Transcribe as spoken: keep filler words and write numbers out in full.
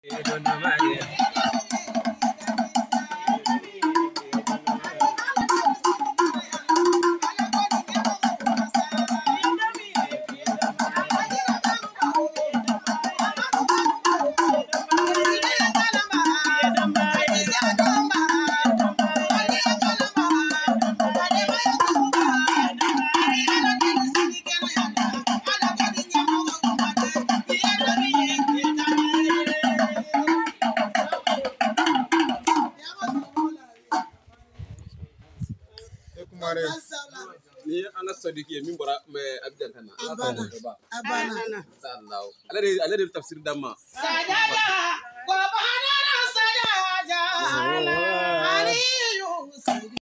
koumare ni ana sadiki min bora me abdan kana abana abana sallahu alade alade tafsir damma Sadada, ko bahana sadada, aliyu